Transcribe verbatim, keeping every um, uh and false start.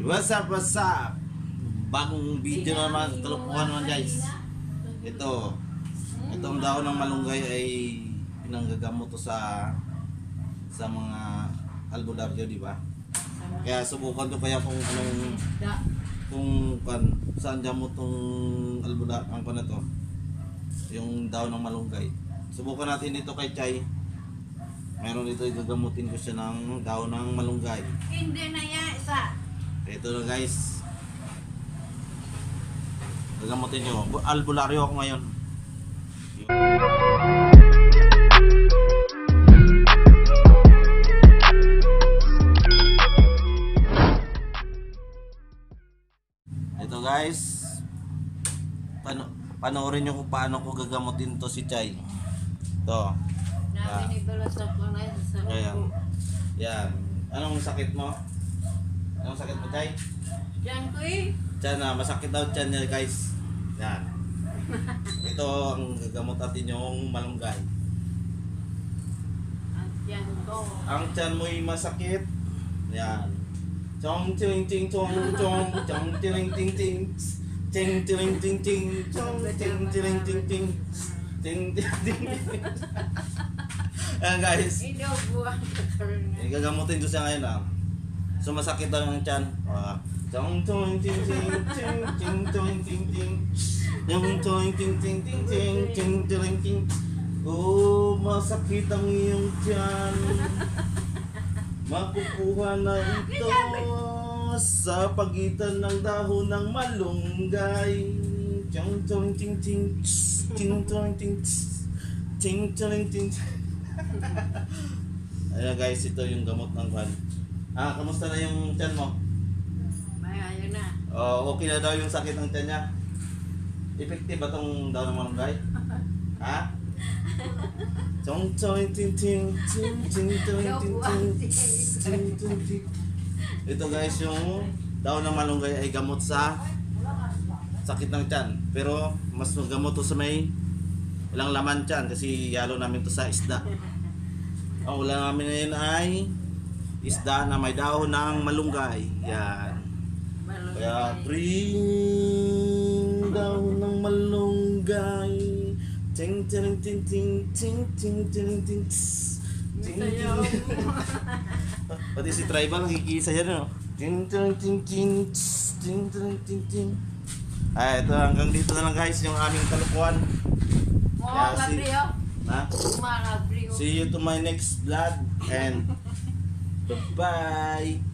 What's up, what's up? Bagong video naman, kalukuhan naman guys. Ito, itong daon ng malunggay ay pinanggagamot to sa sa mga albularyo, di ba? Kaya subukan to kaya kung anong kung kan saan gamot tong albular ang na to. Yung daon ng malunggay. Subukan natin dito kay Chay. Meron dito, gagamutin ko siya ng daon ng malunggay. Hindi na yan, isa. Ito na guys. Gagamutin nyo. Albularyo ako ngayon. Ito guys. Pano panoorin nyo kung paano ko gagamutin to si Chay. Ito. Namin ibalas ako na sa Ayan. loob. Yan. Anong sakit mo? Anong sakit mo, Chay? Diyan ko eh. Tiyan na, masakit daw tiyan niya guys. Yan. Ito ang gagamot natin yung malunggay. At yan ko. Ang tiyan mo'y masakit. Yan. Chong ting ting chong chong chong ting ting ting ting ting ting ting chong ting ting ting ting ting ting ting. Ayan guys. Hindi ako buwan ka karoon nga. Igagamutin ko siya ngayon ah. So masakit daw yung tiyan. Ah. Chong chong ting ting ting ting ting ting ting yung chong ting ting ting ting ting ting ting. Oh, masakit ang iyong tiyan. Makukuha na ito sa pagitan ng dahon ng malunggay. Chong chong ting ting ting ting ting ting ting ting. Ayan guys, ito yung gamot ng kwan. Ah, kamusta na yung tiyan mo? May ayaw na. Oh, okay na daw yung sakit ng tiyan niya. Effective ba tong daw ng malunggay? Ha? Chong chong ting ting ting ting ting ting ting ting ting. Ito guys, yung daw ng malunggay ay gamot sa sakit ng tiyan. Pero mas magamot to sa may ilang laman tiyan kasi yalo namin to sa isda. Ang ulam namin ngayon ay isda na may dahon ng malunggay. Yan. Kaya bring dahon ng malunggay. Ting ting ting ting ting ting ting ting ting ting. Pati si Tribal nakikisa yan, no? Ting ting ting ting ting ting ting ting. Ay, ito hanggang dito na lang guys yung aming kalukuhan. Mga kabri oh. Ha? Mga kabri oh. See you to my next vlog and bye-bye.